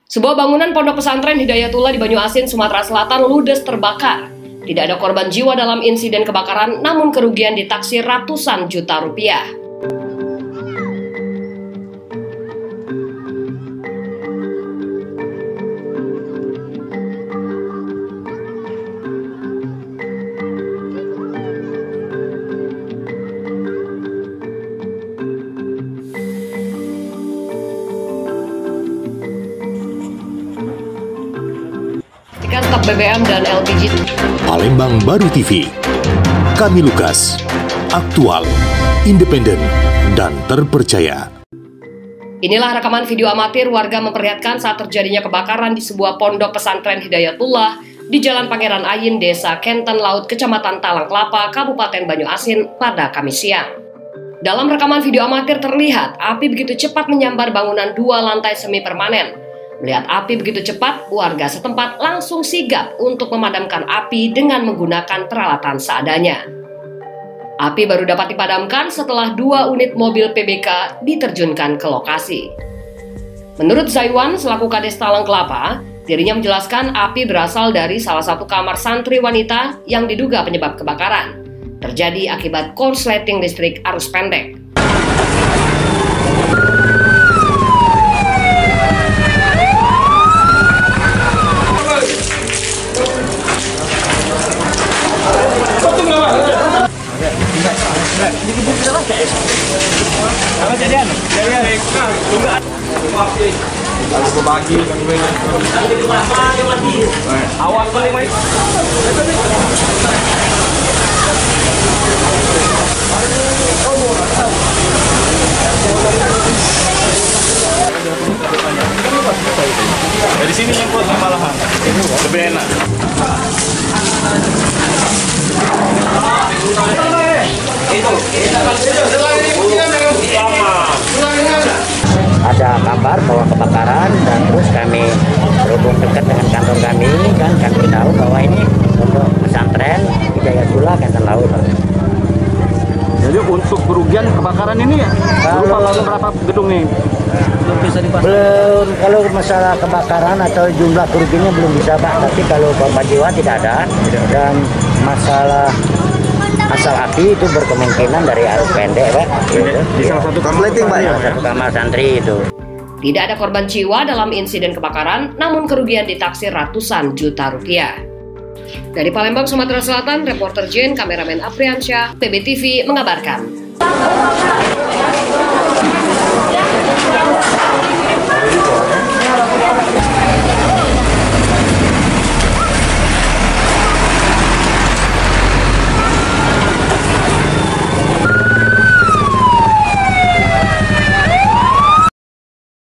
Sebuah bangunan pondok pesantren Hidayatullah di Banyuasin, Sumatera Selatan ludes terbakar. Tidak ada korban jiwa dalam insiden kebakaran, namun kerugian ditaksir ratusan juta rupiah. Stok BBM dan LPG. Palembang Baru TV. Kami Lukas, aktual, independen, dan terpercaya. Inilah rekaman video amatir warga memperlihatkan saat terjadinya kebakaran di sebuah pondok pesantren Hidayatullah di Jalan Pangeran Ayin, Desa Kenten Laut, Kecamatan Talang Kelapa, Kabupaten Banyuasin pada Kamis siang. Dalam rekaman video amatir terlihat api begitu cepat menyambar bangunan 2 lantai semi permanen. Melihat api begitu cepat, warga setempat langsung sigap untuk memadamkan api dengan menggunakan peralatan seadanya. Api baru dapat dipadamkan setelah 2 unit mobil PBK diterjunkan ke lokasi. Menurut Zaiwan selaku Kades Talang Kelapa, dirinya menjelaskan api berasal dari salah satu kamar santri wanita yang diduga penyebab kebakaran. Terjadi akibat korsleting listrik arus pendek. Dari sini nyemput malahan lebih enak. Ada kabar bahwa kebakaran dan terus kami berhubung dekat dengan kantor kami kan kami tahu bahwa ini untuk pesantren Hidayatullah Kenten Laut. Jadi untuk kerugian kebakaran ini ya berapa gedung nih? Belum bisa dipastikan. Belum, kalau masalah kebakaran atau jumlah kerugiannya belum bisa Pak, tapi kalau korban jiwa tidak ada dan masalah asal api itu berkemungkinan dari arus pendek Pak. Di salah satu korsleting Pak ya? Salah satu kamar santri itu. Tidak ada korban jiwa dalam insiden kebakaran, namun kerugian ditaksir ratusan juta rupiah. Dari Palembang, Sumatera Selatan, reporter Jen, kameramen Afriansyah, PBTV mengabarkan.